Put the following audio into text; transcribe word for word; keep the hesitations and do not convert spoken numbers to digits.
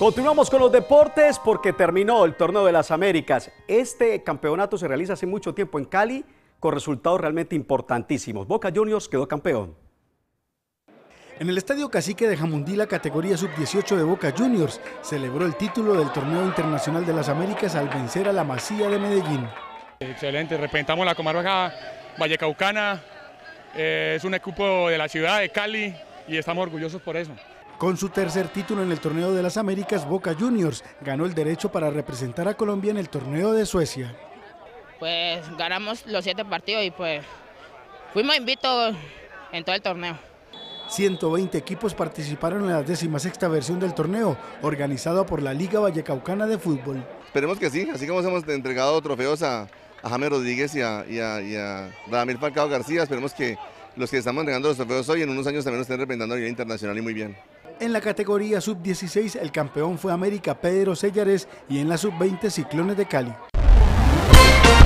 Continuamos con los deportes porque terminó el Torneo de las Américas. Este campeonato se realiza hace mucho tiempo en Cali con resultados realmente importantísimos. Boca Juniors quedó campeón. En el Estadio Cacique de Jamundí, la categoría sub dieciocho de Boca Juniors celebró el título del Torneo Internacional de las Américas al vencer a la Masía de Medellín. Excelente, representamos la comarca vallecaucana, eh, es un equipo de la ciudad de Cali y estamos orgullosos por eso. Con su tercer título en el Torneo de las Américas, Boca Juniors ganó el derecho para representar a Colombia en el Torneo de Suecia. Pues ganamos los siete partidos y pues fuimos invictos en todo el torneo. ciento veinte equipos participaron en la decimosexta versión del torneo, organizado por la Liga Vallecaucana de Fútbol. Esperemos que sí, así como hemos entregado trofeos a, a James Rodríguez y a, y, a, y a Radamil Falcao García, esperemos que los que estamos entregando los trofeos hoy en unos años también nos estén representando a nivel internacional y muy bien. En la categoría sub dieciséis el campeón fue América Pedro Sellares y en la sub veinte Ciclones de Cali.